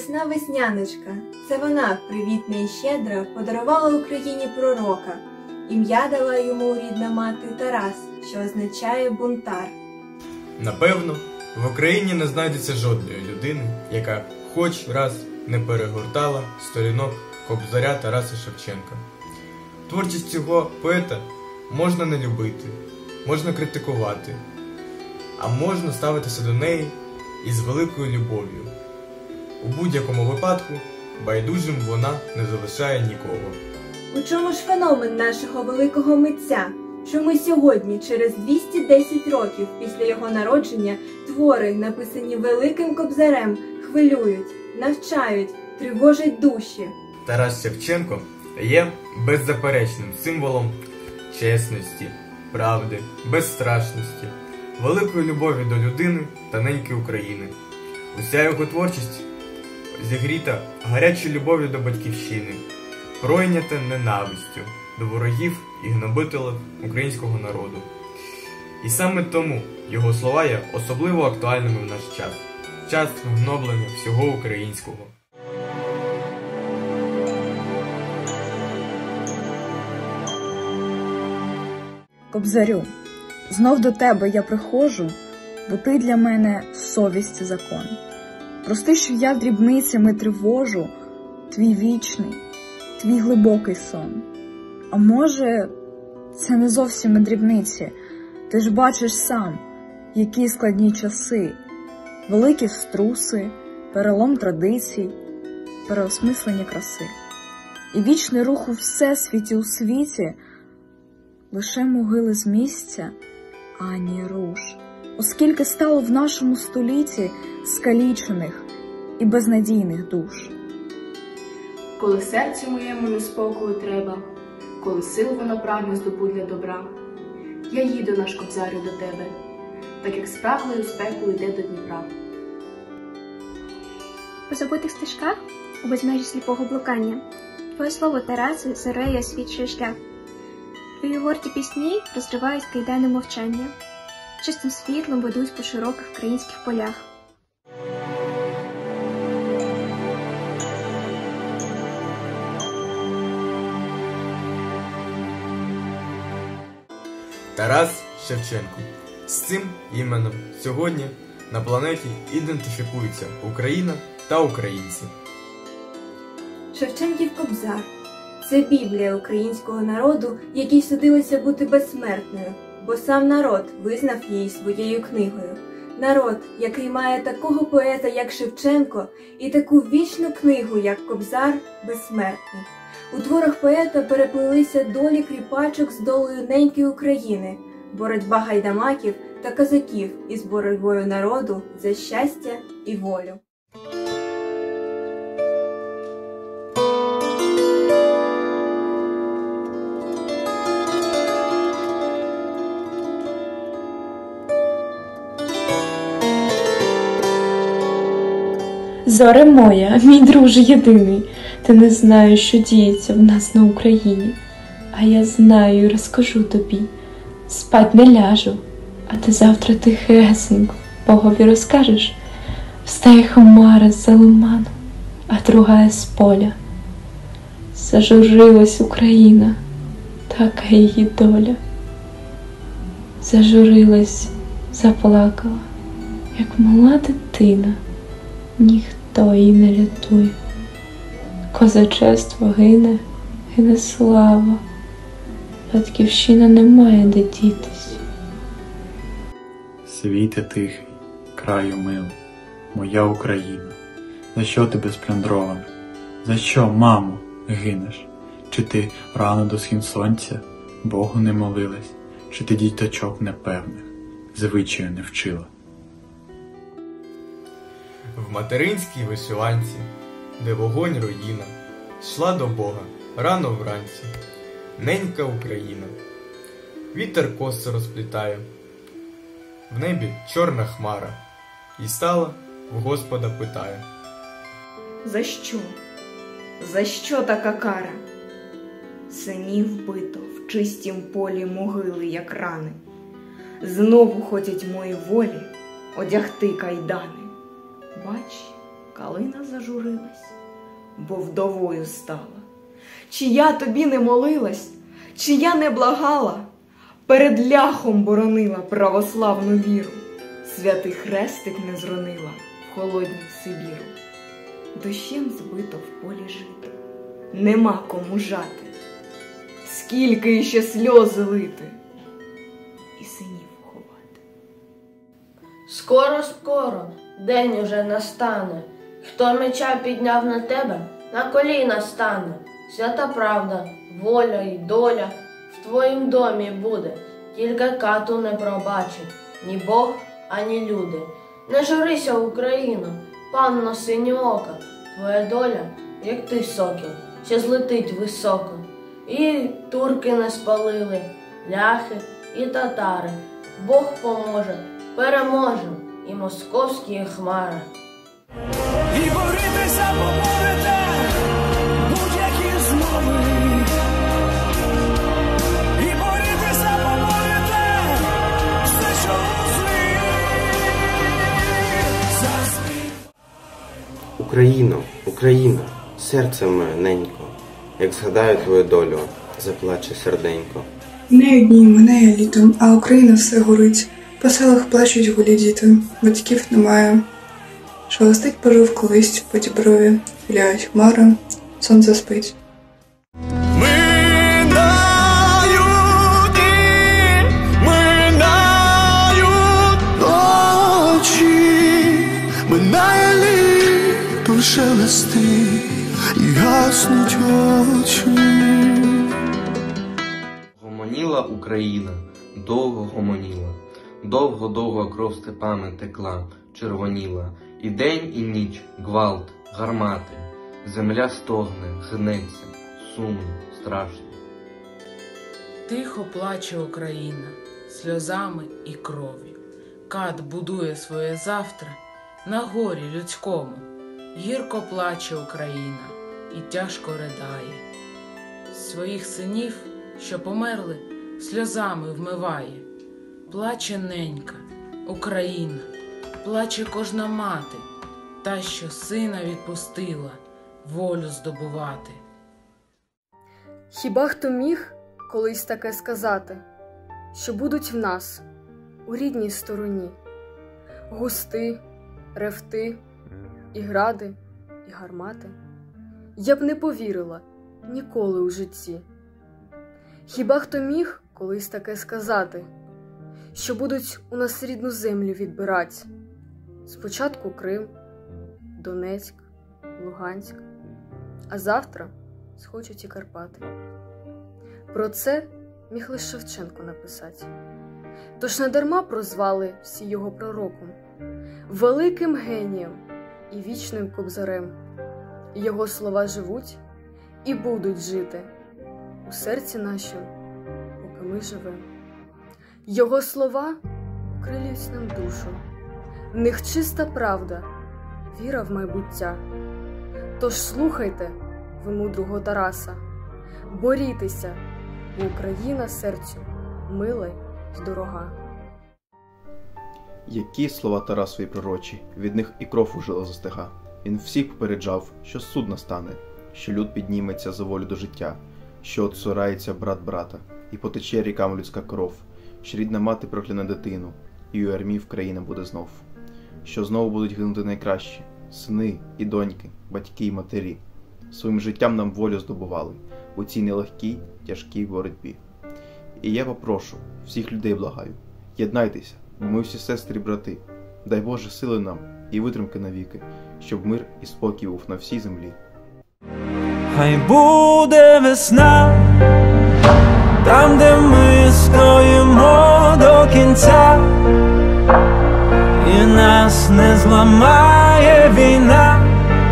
весна весняночка. Це вона, привітна і щедра, подарувала Україні пророка. Ім'я дала йому рідна мати Тарас, що означає бунтар. Напевно, в Україні не знайдеться жодної людини, яка хоч раз не перегортала сторінок Кобзаря Тараса Шевченка. Творчість цього поета можна не любити, можна критикувати, а можна ставитися до неї із великою любов'ю. У будь-якому випадку байдужим вона не залишає нікого. У чому ж феномен нашого великого митця? Чому сьогодні, через 210 років після його народження, твори, написані великим Кобзарем, хвилюють, навчають, тривожать душі? Тарас Шевченко є беззаперечним символом чесності, правди, безстрашності, великої любові до людини та неньки України. Уся його творчість зігріта гарячою любов'ю до батьківщини, пройнята ненавистю до ворогів і гнобителів українського народу. І саме тому його слова є особливо актуальними в наш час, час гноблення всього українського. Кобзарю, знов до тебе я приходжу, бо ти для мене совість і закон. Прости, що я дрібницями тривожу твій вічний, твій глибокий сон. А може, це не зовсім і дрібниці, ти ж бачиш сам, які складні часи, великі струси, перелом традицій, переосмислення краси. І вічний рух у всесвіті у світі лише могили з місця, ані руш. Оскільки стало в нашому столітті скалічених і безнадійних душ. Коли серцю моєму неспокою треба, коли сил воно прагне здобуть для добра, я їду, наш Кобзарю, до тебе, так як спраглою спекою йде до Дніпра. У забутих стежках, у безмежі сліпого блукання, твоє слово, Тарасе, зорею освічує шлях. Твої горді пісні розривають кайдани мовчання, чистим світлом ведуть по широких українських полях. Тарас Шевченко. З цим іменем сьогодні на планеті ідентифікуються Україна та українці. Шевченків Кобзар – це Біблія українського народу, якій судилося бути безсмертною, бо сам народ визнав її своєю книгою. Народ, який має такого поета, як Шевченко, і таку вічну книгу, як Кобзар, безсмертний. У творах поета переплилися долі кріпачок з долею неньки України, боротьба гайдамаків та козаків із боротьбою народу за щастя і волю. Зоре моя, мій друже єдиний, ти не знаєш, що діється в нас на Україні. А я знаю і розкажу тобі. Спать не ляжу, а ти завтра тихесенько Богові розкажеш. Встає хмара з-за лиману, а друга з поля. Зажурилась Україна, така її доля. Зажурилась, заплакала, як мала дитина. Ніхто її не рятує. Козачество гине, гине слава. Батьківщина не має де дітись. Світе тихий, краю милий, моя Україна, за що ти безплюндрована? За що, мамо, гинеш? Чи ти рано до схід сонця Богу не молилась? Чи ти діточок непевних звичаю не вчила? В материнській вишиванці, де вогонь руїна, йшла до Бога рано вранці, ненька Україна. Вітер коси розплітає, в небі чорна хмара, і стала в Господа питає: За що? За що така кара? Синів вбито в чистім полі могили, як рани. Знову хотять мої волі одягти кайдани. Бач, калина зажурилась, бо вдовою стала. Чи я тобі не молилась, чи я не благала, перед ляхом боронила православну віру, святий хрестик не зронила в холодній Сибіру. Дощем збито в полі жито, нема кому жати, скільки іще сльози лити і синів ховати. Скоро, скоро, день уже настане, хто меча підняв на тебе, на коліна стане. Свята правда, воля і доля в твоїм домі буде, тільки кату не пробачить ні Бог, ані люди. Не журися, Україно, панно синьоока, твоя доля, як той сокіл, ще злетить високо. І турки не спалили, ляхи і татари. Бог поможе, переможем і московські хмари. І борітеся поборете будь-які змови. І борітеся поборете все, що зли. Україно, Україно, серце моє ненько, як згадаю твою долю, заплаче серденько. Не одні минає літом, а Україна все горить. По селах плачуть голі діти, батьків немає. Шелестить пожовклий лист по діброві, віляють хмари, сонце спить. Минають ночі, минає літо, шелести і гаснуть очі. Гомоніла Україна, довго гомоніла, довго-довго кров степами текла, червоніла, і день, і ніч, гвалт, гармати, земля стогне, гнеться, сумно, страшно. Тихо плаче Україна, сльозами і кров'ю. Кат будує своє завтра на горі людському. Гірко плаче Україна і тяжко ридає. Своїх синів, що померли, сльозами вмиває. Плаче ненька, Україна, плаче кожна мати, та, що сина відпустила волю здобувати. Хіба хто міг колись таке сказати, що будуть в нас, у рідній стороні, густи, ревти, і гради, і гармати? Я б не повірила ніколи у житті. Хіба хто міг колись таке сказати, що будуть у нас рідну землю відбирати? Спочатку Крим, Донецьк, Луганськ, а завтра схочуть і Карпати. Про це міг лише Шевченко написати. Тож недарма прозвали всі його пророком, великим генієм і вічним кобзарем. Його слова живуть і будуть жити у серці нашому, поки ми живемо. Його слова окрилюють нам душу, в них чиста правда, віра в майбуття. Тож слухайте ви мудрого Тараса, борітеся, бо Україна серцю мила й дорога. Які слова Тарасові пророчі, від них і кров у жилах застига. Він всіх попереджав, що суд настане, що люд підніметься за волю до життя, що отцурається брат брата, і потече рікам людська кров, що рідна мати прокляне дитину, і у ярмі Країна буде знов. Що знову будуть гинути найкращі, сини і доньки, батьки і матері. Своїм життям нам волю здобували у цій нелегкій, тяжкій боротьбі. І я попрошу, всіх людей благаю, єднайтеся, бо ми всі сестри і брати. Дай Боже сили нам і витримки навіки, щоб мир і спокій був на всій землі. Хай буде весна, там, де ми стоїмо до кінця, і нас не зламає війна,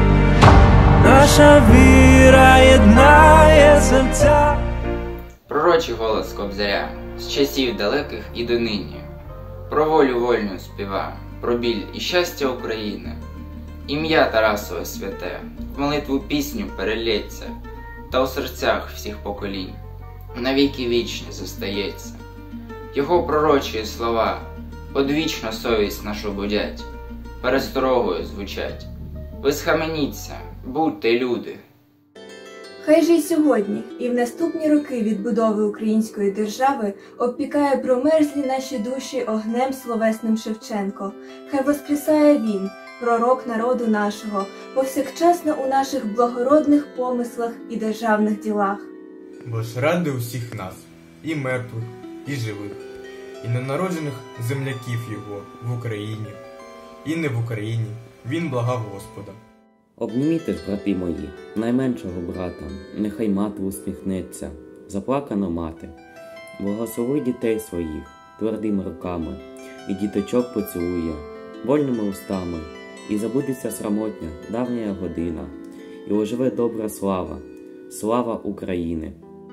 наша віра єднає серця. Пророчий голос Кобзаря з часів далеких і донині, про волю вольну співа, про біль і щастя України. Ім'я Тарасове святе, в молитву пісню перелється, та у серцях всіх поколінь навіки вічні зостається. Його пророчі слова одвічно совість нашу будять, пересторогою звучать. Ви схаменіться, будьте люди. Хай же й сьогодні, і в наступні роки відбудови української держави обпікає промерзлі наші душі огнем словесним Шевченко. Хай воскресає він, пророк народу нашого, повсякчасно у наших благородних помислах і державних ділах. Бо ж ради усіх нас, і мертвих, і живих, і ненароджених земляків його в Україні, і не в Україні, він благав Господа. Обніміте ж, брати мої, найменшого брата, нехай мати усміхнеться, заплакана мати. Благослови дітей своїх твердими руками, і діточок поцілує вольними устами, і забудеться срамотня давня година, і оживе добра слава, слава України.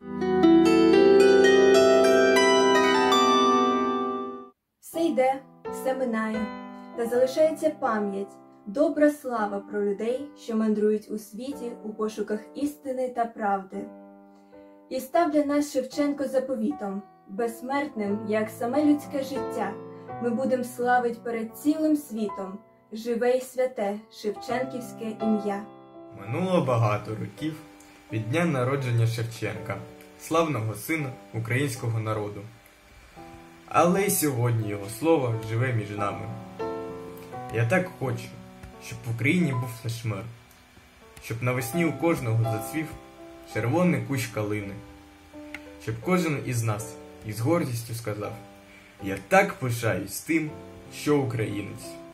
Все йде, все минає, та залишається пам'ять, добра слава про людей, що мандрують у світі у пошуках істини та правди. І став для нас Шевченко заповітом, безсмертним, як саме людське життя. Ми будем славить перед цілим світом живе й святе шевченківське ім'я. Минуло багато років від дня народження Шевченка, славного сина українського народу. Але й сьогодні його слово живе між нами. Я так хочу, щоб в Україні був наш мир, щоб навесні у кожного зацвів червоний кущ калини, щоб кожен із нас із гордістю сказав: «Я так пишаюсь тим, що українець».